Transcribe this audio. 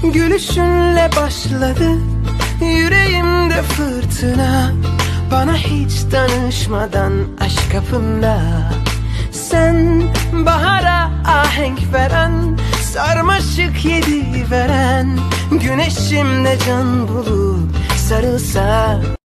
Gülüşünle başladı yüreğimde fırtına. Bana hiç danışmadan aşk kapımda. Sen bahara ahenk veren, sarmaşık yedi veren, güneşimle can bulup sarılsa.